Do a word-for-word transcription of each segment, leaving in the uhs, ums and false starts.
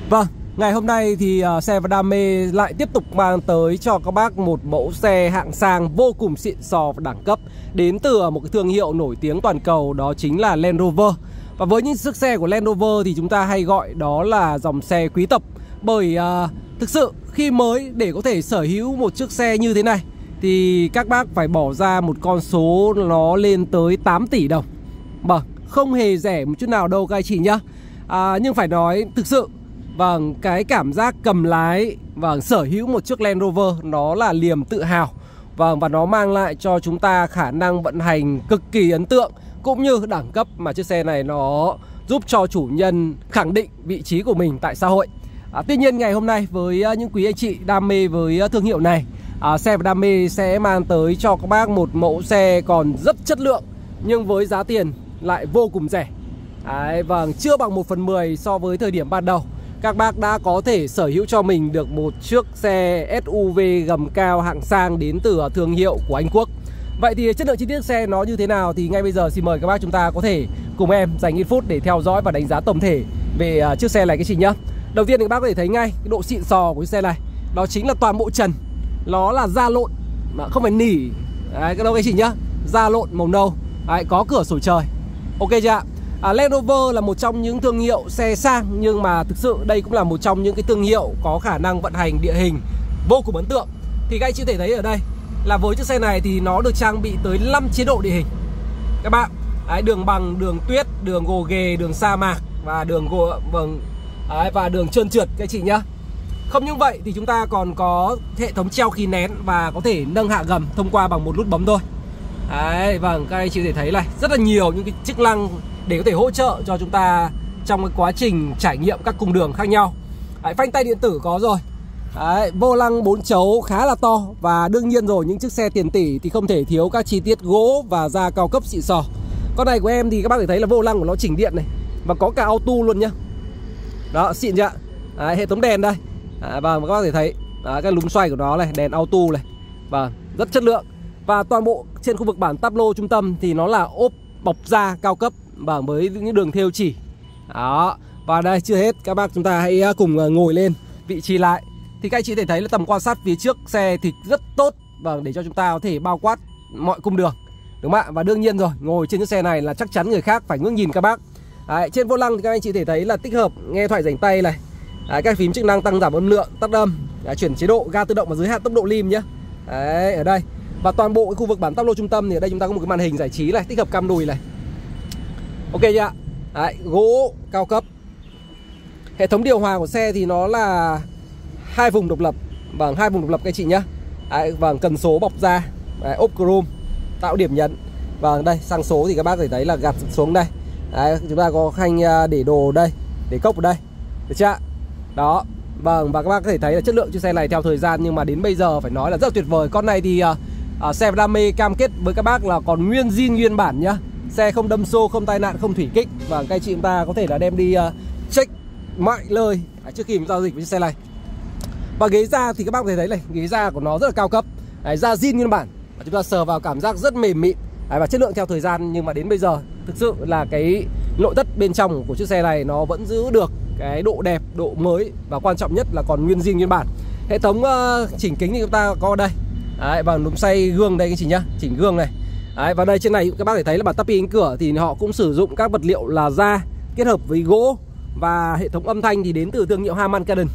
Vâng, ngày hôm nay thì uh, xe và đam mê lại tiếp tục mang tới cho các bác một mẫu xe hạng sang vô cùng xịn sò và đẳng cấp, đến từ một cái thương hiệu nổi tiếng toàn cầu, đó chính là Land Rover. Và với những chiếc xe của Land Rover thì chúng ta hay gọi đó là dòng xe quý tộc. Bởi uh, thực sự khi mới để có thể sở hữu một chiếc xe như thế này thì các bác phải bỏ ra một con số nó lên tới tám tỷ đồng. Vâng, không hề rẻ một chút nào đâu các anh chị nhá. à, Nhưng phải nói thực sự, vâng, cái cảm giác cầm lái và sở hữu một chiếc Land Rover nó là niềm tự hào. Vâng, và nó mang lại cho chúng ta khả năng vận hành cực kỳ ấn tượng, cũng như đẳng cấp mà chiếc xe này nó giúp cho chủ nhân khẳng định vị trí của mình tại xã hội. à, Tuy nhiên ngày hôm nay với những quý anh chị đam mê với thương hiệu này, à, xe và đam mê sẽ mang tới cho các bác một mẫu xe còn rất chất lượng, nhưng với giá tiền lại vô cùng rẻ. Đấy, vâng, chưa bằng một phần mười so với thời điểm ban đầu. Các bác đã có thể sở hữu cho mình được một chiếc xe ét u vê gầm cao hạng sang đến từ thương hiệu của Anh Quốc. Vậy thì chất lượng chi tiết xe nó như thế nào thì ngay bây giờ xin mời các bác chúng ta có thể cùng em dành ít phút để theo dõi và đánh giá tổng thể về uh, chiếc xe này các chị nhá. Đầu tiên thì các bác có thể thấy ngay cái độ xịn sò của chiếc xe này, đó chính là toàn bộ trần nó là da lộn mà không phải nỉ. Đấy, cái đâu các chị nhá, da lộn màu nâu. Đấy, có cửa sổ trời. Ok chưa ạ? À, Land Rover là một trong những thương hiệu xe sang, nhưng mà thực sự đây cũng là một trong những cái thương hiệu có khả năng vận hành địa hình vô cùng ấn tượng. Thì các anh chị có thể thấy ở đây là với chiếc xe này thì nó được trang bị tới năm chế độ địa hình các bạn. Đấy, đường bằng, đường tuyết, đường gồ ghề, đường sa mạc và đường gồ vâng đấy, và đường trơn trượt các anh chị nhá. Không những vậy thì chúng ta còn có hệ thống treo khí nén và có thể nâng hạ gầm thông qua bằng một nút bấm thôi. Đấy, vâng, các anh chị có thể thấy này, rất là nhiều những cái chức năng để có thể hỗ trợ cho chúng ta trong cái quá trình trải nghiệm các cung đường khác nhau. Đấy, phanh tay điện tử có rồi. Đấy, vô lăng bốn chấu khá là to. Và đương nhiên rồi, những chiếc xe tiền tỷ thì không thể thiếu các chi tiết gỗ và da cao cấp xịn sò. Con này của em thì các bác có thể thấy là vô lăng của nó chỉnh điện này, và có cả auto luôn nhá. Đó, xịn chưa? Đấy, hệ thống đèn đây. Đấy, và các bác có thể thấy đấy, cái núm xoay của nó này, đèn auto này. Và rất chất lượng. Và toàn bộ trên khu vực bản táp lô trung tâm thì nó là ốp bọc da cao cấp và với những đường thêu chỉ. Đó. Và đây chưa hết, các bác chúng ta hãy cùng ngồi lên vị trí lại thì các anh chị có thể thấy là tầm quan sát phía trước xe thì rất tốt, và để cho chúng ta có thể bao quát mọi cung đường, đúng không ạ? Và đương nhiên rồi, ngồi trên chiếc xe này là chắc chắn người khác phải ngước nhìn các bác. Đấy, trên vô lăng thì các anh chị có thể thấy là tích hợp nghe thoại rảnh tay này. Đấy, các phím chức năng tăng giảm âm lượng, tắt âm. Đấy, chuyển chế độ ga tự động và giới hạn tốc độ lim nhé. Đấy, ở đây. Và toàn bộ cái khu vực bản táp lô trung tâm thì ở đây chúng ta có một cái màn hình giải trí này, tích hợp cam đùi này. Ok chưa ạ? Đấy, gỗ cao cấp. Hệ thống điều hòa của xe thì nó là hai vùng độc lập. Vâng, hai vùng độc lập các chị nhá. Đấy, vâng, cần số bọc da. Đấy, ốp chrome tạo điểm nhấn. Vâng, đây, sang số thì các bác có thể thấy là gạt xuống đây. Đấy, chúng ta có khanh để đồ đây, để cốc ở đây. Được chưa ạ? Đó. Vâng, và các bác có thể thấy là chất lượng chiếc xe này theo thời gian nhưng mà đến bây giờ phải nói là rất là tuyệt vời. Con này thì uh, xe và đam mê cam kết với các bác là còn nguyên zin nguyên bản nhá. Xe không đâm xô, không tai nạn, không thủy kích. Và các anh chị chúng ta có thể là đem đi uh, check mọi lời à, trước khi giao dịch với chiếc xe này. Và ghế da thì các bác có thể thấy này, ghế da của nó rất là cao cấp. Đấy, da zin nguyên bản. Và chúng ta sờ vào cảm giác rất mềm mịn. Đấy, và chất lượng theo thời gian nhưng mà đến bây giờ thực sự là cái nội thất bên trong của chiếc xe này nó vẫn giữ được cái độ đẹp, độ mới, và quan trọng nhất là còn nguyên zin nguyên bản. Hệ thống uh, chỉnh kính thì chúng ta có đây. Đấy, và núm xoay gương đây các chị nhá, chỉnh gương này. Đấy, và đây trên này các bác có thể thấy là bản tắp cánh cửa thì họ cũng sử dụng các vật liệu là da kết hợp với gỗ, và hệ thống âm thanh thì đến từ thương hiệu Harman Kardon.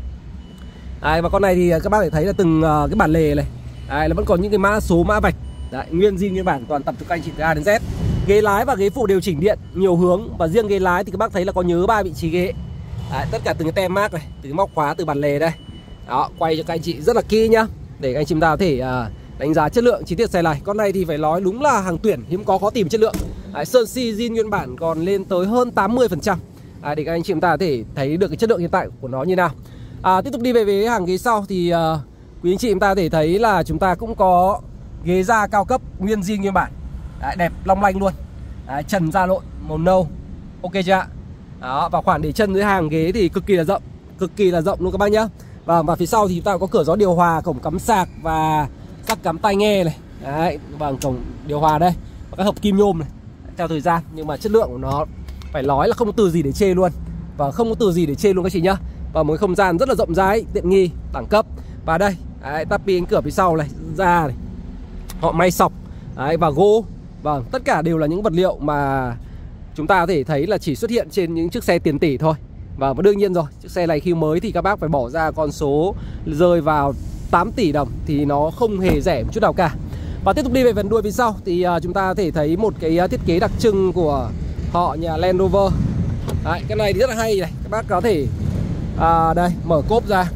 Đấy, và con này thì các bác có thể thấy là từng uh, cái bản lề này. Đấy, nó vẫn còn những cái mã số, mã vạch. Đấy, nguyên zin nguyên bản toàn tập cho các anh chị từ A đến Z. Ghế lái và ghế phụ đều chỉnh điện nhiều hướng, và riêng ghế lái thì các bác thấy là có nhớ ba vị trí ghế. Đấy, tất cả từng cái tem mác này, từ cái móc khóa, từ bản lề đây. Đó, quay cho các anh chị rất là kỹ nhá, để các anh chị ta có thể uh, đánh giá chất lượng chi tiết xe này. Con này thì phải nói đúng là hàng tuyển, hiếm có khó tìm chất lượng. Đấy, sơn xi zin nguyên bản còn lên tới hơn tám mươi phần trăm. Đấy, để các anh chị ta có thể thấy được cái chất lượng hiện tại của nó như nào. À, tiếp tục đi về với hàng ghế sau thì uh, quý anh chị chúng ta có thể thấy là chúng ta cũng có ghế da cao cấp nguyên zin nguyên bản. Đấy, đẹp long lanh luôn. Đấy, trần da lộn màu nâu. Ok chưa ạ? Đó, và khoảng để chân dưới hàng ghế thì cực kỳ là rộng, cực kỳ là rộng luôn các bác nhá. Và và phía sau thì chúng ta có cửa gió điều hòa, cổng cắm sạc và rắc cắm tai nghe này. Đấy, và cổng điều hòa đây, và các hộp kim nhôm này. Theo thời gian nhưng mà chất lượng của nó phải nói là không có từ gì để chê luôn, và không có từ gì để chê luôn các chị nhá. và một cái không gian rất là rộng rãi, tiện nghi, đẳng cấp. Và đây, đấy, tapi cánh cửa phía sau này, da này, họ may sọc đấy, và gỗ. Vâng, tất cả đều là những vật liệu mà chúng ta có thể thấy là chỉ xuất hiện trên những chiếc xe tiền tỷ thôi. Và đương nhiên rồi, chiếc xe này khi mới thì các bác phải bỏ ra con số rơi vào tám tỷ đồng thì nó không hề rẻ một chút nào cả. Và tiếp tục đi về phần đuôi phía sau thì uh, chúng ta có thể thấy một cái uh, thiết kế đặc trưng của họ nhà Land Rover. Đấy, cái này thì rất là hay này, các bác có thể uh, đây, mở cốp ra.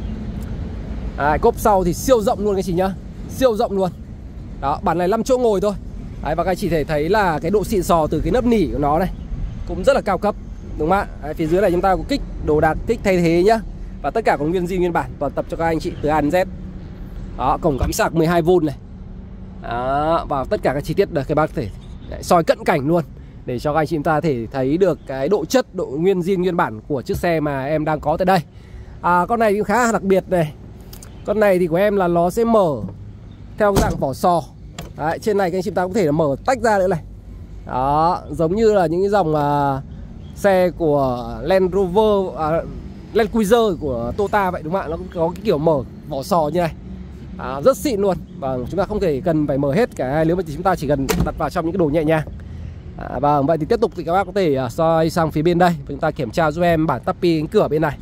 Đấy, cốp sau thì siêu rộng luôn các chị nhá, siêu rộng luôn. Đó, bản này năm chỗ ngồi thôi. Đấy, và các anh chị thể thấy là cái độ xịn sò từ cái nấp nỉ của nó này cũng rất là cao cấp, đúng không ạ? Đấy, phía dưới này chúng ta có kích đồ đạc, kích thay thế nhá. Và tất cả có nguyên zin nguyên bản, toàn tập cho các anh chị từ A đến Z. Đó, cổng cắm sạc mười hai vôn này. Đó, và tất cả các chi tiết được các bác thể đấy, soi cận cảnh luôn để cho các anh chị chúng ta thể thấy được cái độ chất, độ nguyên zin nguyên bản của chiếc xe mà em đang có tại đây. À, con này cũng khá là đặc biệt này. Con này thì của em là nó sẽ mở theo dạng vỏ sò. Đấy, trên này các anh chị ta có thể là mở tách ra nữa này. Đó, giống như là những cái dòng uh, xe của Land Rover, uh, Land Cruiser của Toyota vậy, đúng không ạ? Nó cũng có cái kiểu mở vỏ sò như này. À, rất xịn luôn. Và chúng ta không thể cần phải mở hết cả hai, nếu mà chúng ta chỉ cần đặt vào trong những cái đồ nhẹ nhàng. À, và vậy thì tiếp tục thì các bác có thể uh, soi sang phía bên đây và chúng ta kiểm tra giúp em bản tapi cánh cửa bên này.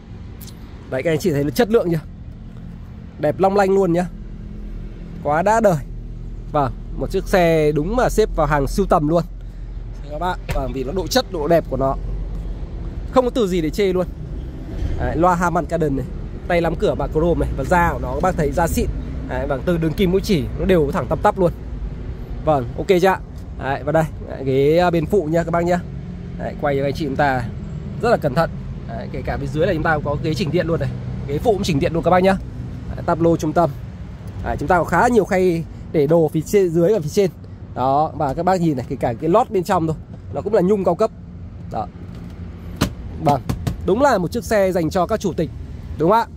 Đấy, các anh chị thấy là chất lượng chưa? Đẹp long lanh luôn nhá. Quá đã đời. Vâng, một chiếc xe đúng mà xếp vào hàng sưu tầm luôn các bạn. Vâng, vì nó độ chất, độ đẹp của nó không có từ gì để chê luôn. Đấy, loa Harman Kardon này, tay nắm cửa bạc chrome này, và da của nó các bác thấy da xịn. Đấy, vâng, từ đường kim mũi chỉ nó đều thẳng tắp tắp luôn. Vâng, ok chưa ạ? Đấy, và đây, ghế bên phụ nha các bác nhá. Đấy, quay cho anh chị chúng ta rất là cẩn thận. Đấy, kể cả bên dưới này chúng ta có ghế chỉnh điện luôn này, ghế phụ cũng chỉnh điện luôn các bác nhá. Đấy, táp lô trung tâm. Đấy, chúng ta có khá nhiều khay để đồ phía trên, dưới và phía trên. Đó, và các bác nhìn này, kể cả cái lót bên trong thôi, nó cũng là nhung cao cấp. Đó. Vâng, đúng là một chiếc xe dành cho các chủ tịch, đúng không ạ?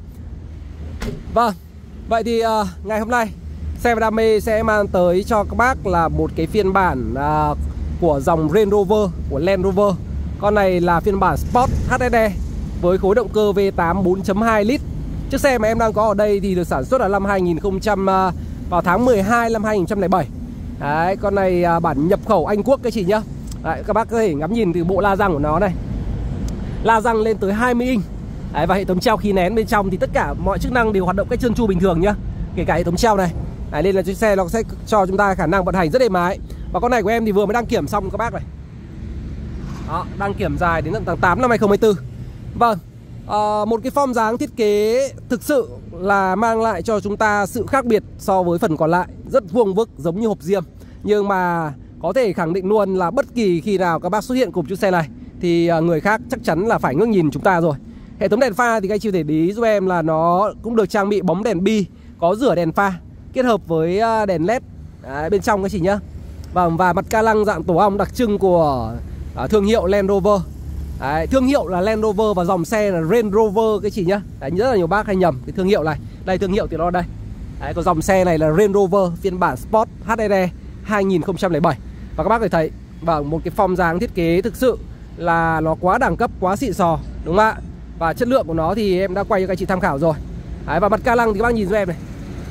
Vâng, vậy thì uh, ngày hôm nay Xe và Đam mê sẽ mang tới cho các bác là một cái phiên bản uh, của dòng Range Rover, của Land Rover. Con này là phiên bản Sport hát ét e với khối động cơ V tám bốn chấm hai lít. Chiếc xe mà em đang có ở đây thì được sản xuất ở năm hai nghìn không trăm uh, vào tháng mười hai năm hai nghìn không trăm lẻ bảy. Đấy, con này uh, bản nhập khẩu Anh Quốc các chị nhá. Đấy, các bác có thể ngắm nhìn từ bộ la răng của nó này. La răng lên tới hai mươi inch. Đấy, và hệ thống treo khí nén bên trong thì tất cả mọi chức năng đều hoạt động cách trơn tru bình thường nhá. Kể cả hệ thống treo này. Đấy, nên là chiếc xe nó sẽ cho chúng ta khả năng vận hành rất êm ái. Và con này của em thì vừa mới đăng kiểm xong các bác này. Đó, đăng kiểm dài đến tận tháng tám năm hai nghìn không trăm hai mươi tư. Vâng, à, một cái form dáng thiết kế thực sự là mang lại cho chúng ta sự khác biệt so với phần còn lại. Rất vuông vức giống như hộp diêm. Nhưng mà có thể khẳng định luôn là bất kỳ khi nào các bác xuất hiện cùng chiếc xe này thì người khác chắc chắn là phải ngước nhìn chúng ta rồi. Hệ thống đèn pha thì các anh chị thể để ý giúp em là nó cũng được trang bị bóng đèn bi, có rửa đèn pha kết hợp với đèn led đấy, bên trong các chị nhá. Và, và mặt ca lăng dạng tổ ong đặc trưng của à, thương hiệu Land Rover. Đấy, thương hiệu là Land Rover và dòng xe là Range Rover các chị nhá. Đấy, rất là nhiều bác hay nhầm cái thương hiệu này. Đây, thương hiệu thì nó đây. Đấy, còn dòng xe này là Range Rover phiên bản Sport hát ét e hai nghìn không trăm lẻ bảy. Và các bác có thể thấy bằng một cái form dáng thiết kế thực sự là nó quá đẳng cấp, quá xịn sò, đúng không ạ? Và chất lượng của nó thì em đã quay cho các chị tham khảo rồi. Đấy, và mặt ca lăng thì các bác nhìn giúp em này,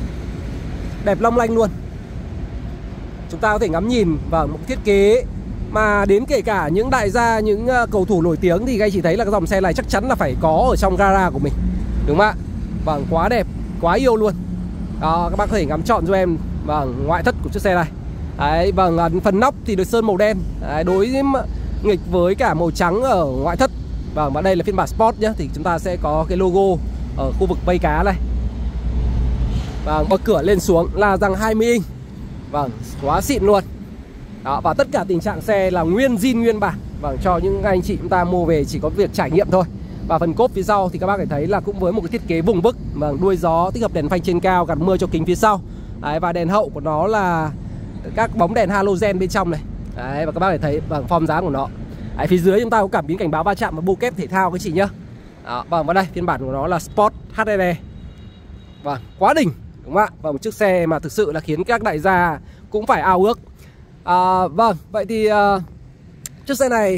đẹp long lanh luôn. Chúng ta có thể ngắm nhìn vào một thiết kế mà đến kể cả những đại gia, những cầu thủ nổi tiếng thì các anh chị thấy là cái dòng xe này chắc chắn là phải có ở trong gara của mình, đúng không ạ? Vâng, quá đẹp, quá yêu luôn. Đó, các bác có thể ngắm trọn cho em vâng, ngoại thất của chiếc xe này. Đấy, vâng, phần nóc thì được sơn màu đen. Đấy, đối nghịch với cả màu trắng ở ngoại thất. Vâng, và đây là phiên bản Sport nhé. Thì chúng ta sẽ có cái logo ở khu vực vây cá này. Vâng, bậc cửa lên xuống là rằng hai mươi inch. Vâng, quá xịn luôn. Đó, và tất cả tình trạng xe là nguyên zin nguyên bản. Vâng, cho những anh chị chúng ta mua về chỉ có việc trải nghiệm thôi. Và phần cốp phía sau thì các bác có thể thấy là cũng với một cái thiết kế vùng vức. Vâng, đuôi gió tích hợp đèn phanh trên cao, gạt mưa cho kính phía sau. Đấy, và đèn hậu của nó là các bóng đèn halogen bên trong này. Đấy, và các bác có thể thấy vâng, form dáng của nó. Đấy, phía dưới chúng ta có cảm biến cảnh báo va chạm và bô kép thể thao các chị nhá. Đó, vâng, và đây phiên bản của nó là Sport hát ét e. Vâng, quá đỉnh, đúng không ạ? Và một chiếc xe mà thực sự là khiến các đại gia cũng phải ao ước. À, vâng, vậy thì uh, chiếc xe này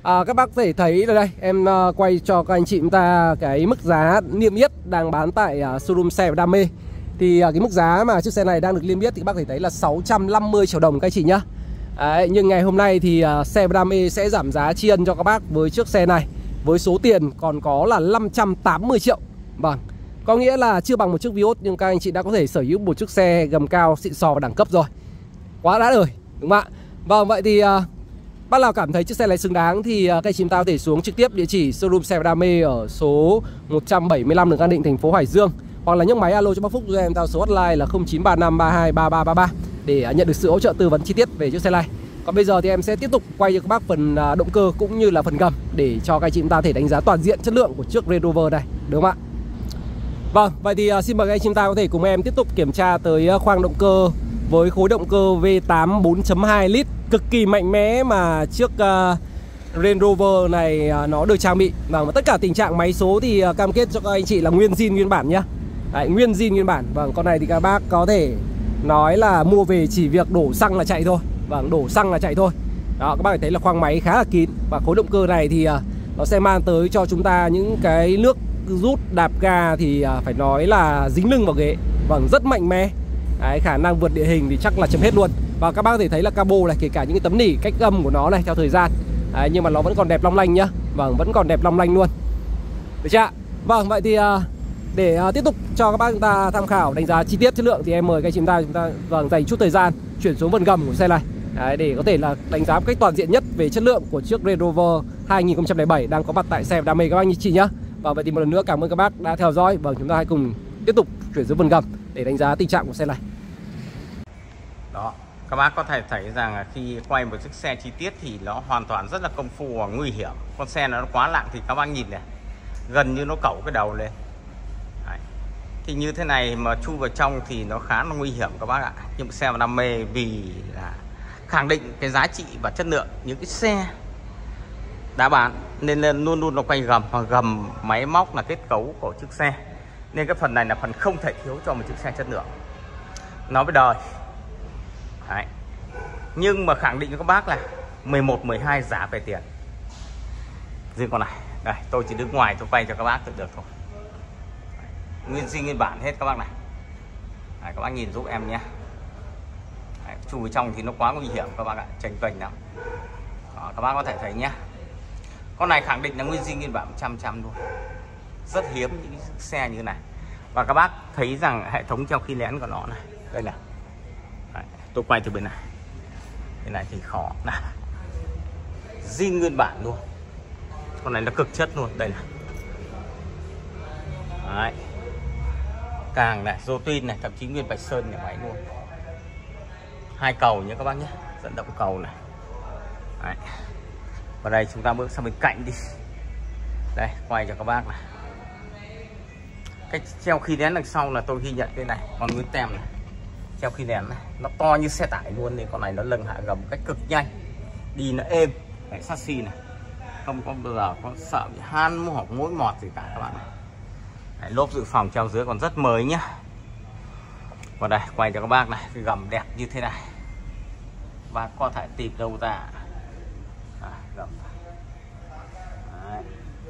À, các bác có thể thấy là đây, em uh, quay cho các anh chị chúng ta cái mức giá niêm yết đang bán tại uh, showroom xe và đam mê. Thì uh, cái mức giá mà chiếc xe này đang được niêm yết thì các bác có thể thấy là sáu trăm năm mươi triệu đồng các anh chị nhá. Đấy, nhưng ngày hôm nay thì uh, xe và đam mê sẽ giảm giá tri ân cho các bác với chiếc xe này với số tiền còn có là năm trăm tám mươi triệu. Vâng, có nghĩa là chưa bằng một chiếc Vios nhưng các anh chị đã có thể sở hữu một chiếc xe gầm cao xịn sò và đẳng cấp rồi. Quá đã đời, đúng không ạ? Vâng, vậy thì uh, bác nào cảm thấy chiếc xe này xứng đáng thì uh, các anh chị ta có thể xuống trực tiếp địa chỉ showroom xe và đam mê ở số một trăm bảy mươi lăm đường An Định, thành phố Hải Dương, hoặc là nhấc máy alo cho bác Phúc cho em theo số hotline là không chín ba năm ba hai ba ba ba ba để uh, nhận được sự hỗ trợ tư vấn chi tiết về chiếc xe này. Còn bây giờ thì em sẽ tiếp tục quay cho các bác phần uh, động cơ cũng như là phần gầm để cho các anh chị chúng ta thể đánh giá toàn diện chất lượng của chiếc Range Rover này, đúng không ạ? Vâng, vậy thì uh, xin mời các anh chị chúng ta có thể cùng em tiếp tục kiểm tra tới uh, khoang động cơ với khối động cơ V tám bốn chấm hai lít cực kỳ mạnh mẽ mà chiếc uh, Range Rover này uh, nó được trang bị. Vâng, và tất cả tình trạng máy số thì uh, cam kết cho các anh chị là nguyên zin nguyên bản nhá. Đấy, nguyên zin nguyên bản. Vâng, con này thì các bác có thể nói là mua về chỉ việc đổ xăng là chạy thôi. Vâng, đổ xăng là chạy thôi. Đó, các bác thấy là khoang máy khá là kín. Và khối động cơ này thì uh, nó sẽ mang tới cho chúng ta những cái nước rút đạp ga thì uh, phải nói là dính lưng vào ghế. Vâng, rất mạnh mẽ. Đấy, khả năng vượt địa hình thì chắc là chấm hết luôn. Và các bác có thể thấy là cabo này, kể cả những cái tấm nỉ cách âm của nó này theo thời gian. Đấy, nhưng mà nó vẫn còn đẹp long lanh nhá. Vâng, vẫn còn đẹp long lanh luôn. Được chưa? Vâng, vậy thì uh, để uh, tiếp tục cho các bác chúng ta tham khảo đánh giá chi tiết chất lượng thì em mời các anh chị chúng ta chúng ta vâng dành chút thời gian chuyển xuống phần gầm của xe này. Đấy, để có thể là đánh giá một cách toàn diện nhất về chất lượng của chiếc Range Rover hai nghìn không trăm lẻ bảy đang có mặt tại xe và đam mê các bác anh chị nhá. Và vậy thì một lần nữa cảm ơn các bác đã theo dõi. Vâng, chúng ta hãy cùng tiếp tục chuyển xuống phần gầm để đánh giá tình trạng của xe này. Đó, các bác có thể thấy rằng khi quay một chiếc xe chi tiết thì nó hoàn toàn rất là công phu và nguy hiểm. Con xe nó quá nặng thì các bác nhìn này, gần như nó cẩu cái đầu lên. Đấy. Thì như thế này mà chui vào trong thì nó khá là nguy hiểm các bác ạ. Nhưng xe và đam mê vì là khẳng định cái giá trị và chất lượng những cái xe đã bán nên luôn luôn nó quay gầm, và gầm máy móc là kết cấu của chiếc xe. Nên cái phần này là phần không thể thiếu cho một chiếc xe chất lượng. Nó với đời. Đấy. Nhưng mà khẳng định với các bác là mười một, mười hai giá về tiền. Riêng con này, đây tôi chỉ đứng ngoài tôi quay cho các bác tự được thôi. Đấy. Nguyên zin nguyên bản hết các bác này. Đấy, các bác nhìn giúp em nhé. Đấy, chui trong thì nó quá nguy hiểm các bác ạ, chênh vênh lắm. Đó, các bác có thể thấy nhé. Con này khẳng định là nguyên zin nguyên bản một trăm phần trăm luôn. Rất hiếm những xe như thế này. Và các bác thấy rằng hệ thống treo khí nén của nó này, đây này. Đấy, tôi quay từ bên này. Bên này thì khó này. Zin nguyên bản luôn. Con này nó cực chất luôn, đây này. Đấy. Càng này, rô tin này, thậm chí nguyên vạch sơn nhà máy luôn. Hai cầu nhé các bác nhé, dẫn động cầu này. Đấy. Và đây chúng ta bước sang bên cạnh đi. Đây, quay cho các bác này. Cái treo khí nén đằng sau là tôi ghi nhận cái này, còn nguyên tem này. Treo khí nén này, nó to như xe tải luôn, nên con này nó lâng hạ gầm cách cực nhanh. Đi nó êm, cái chassis này. Không có bao giờ có sợ bị han hoặc mối mọt gì cả các bạn này. Đấy, lốp dự phòng treo dưới còn rất mới nhá. Và đây, quay cho các bác này, cái gầm đẹp như thế này. Và có thể tìm đâu ra. À, gầm. Đấy.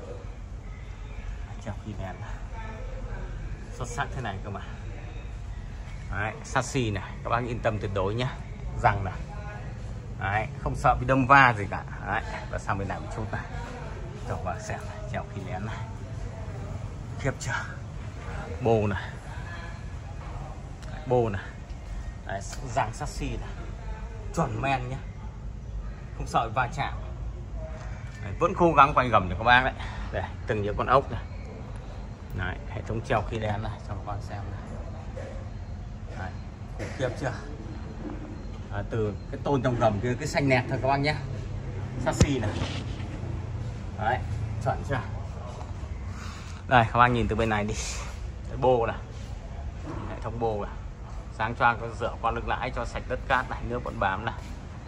Treo khí nén này. Xuất sắc thế này cơ mà. Đấy, chassis này, các bác yên tâm tuyệt đối nhé. Răng này. Đấy, không sợ bị đâm va gì cả. Đấy, và sang bên này một chút này. Rồi vào xem này, treo khí nén này. Khiếp chưa. Bô này. Đấy, bô này. Đấy, răng chassis này. Chuẩn men nhé. Không sợ va chạm. Đấy, vẫn cố gắng quay gầm cho các bác đấy. Đây, từng những con ốc này. Đấy, hệ thống treo khí nén này cho các bạn xem này. Đấy, khủng khiếp chưa. À, từ cái tôn trong gầm kia cái xanh nẹt thôi các bác nhé. Chassis này. Đấy, chuẩn chưa. Đây các bác nhìn từ bên này đi. Cái bô này. Hệ thống bô này. Sáng choang có rửa qua lưng lãi cho sạch đất cát này, nước vẫn bám này.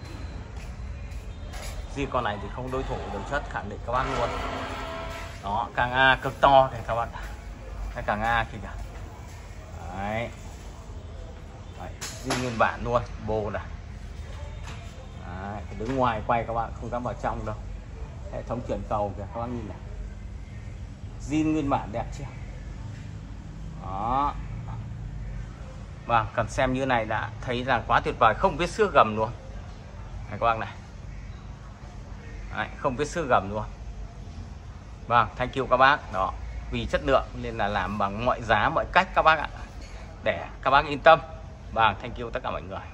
Riêng con này thì không đối thủ đường chất, khẳng định các bác luôn. Đó, càng A cực to này các bạn. Cái càng A kìa. Đấy. Đấy, riêng nguyên bản luôn, bô này. Đấy, đứng ngoài quay các bạn không dám vào trong đâu. Hệ thống chuyển cầu kìa các bác nhìn này, zin nguyên bản đẹp chưa. Đó. Vâng, cần xem như này đã thấy là quá tuyệt vời, không vết xước gầm luôn này các bác này. Đấy, không vết xước gầm luôn. Vâng, thank you các bác. Đó, vì chất lượng nên là làm bằng mọi giá mọi cách các bác ạ, để các bác yên tâm. Vâng, thank you tất cả mọi người.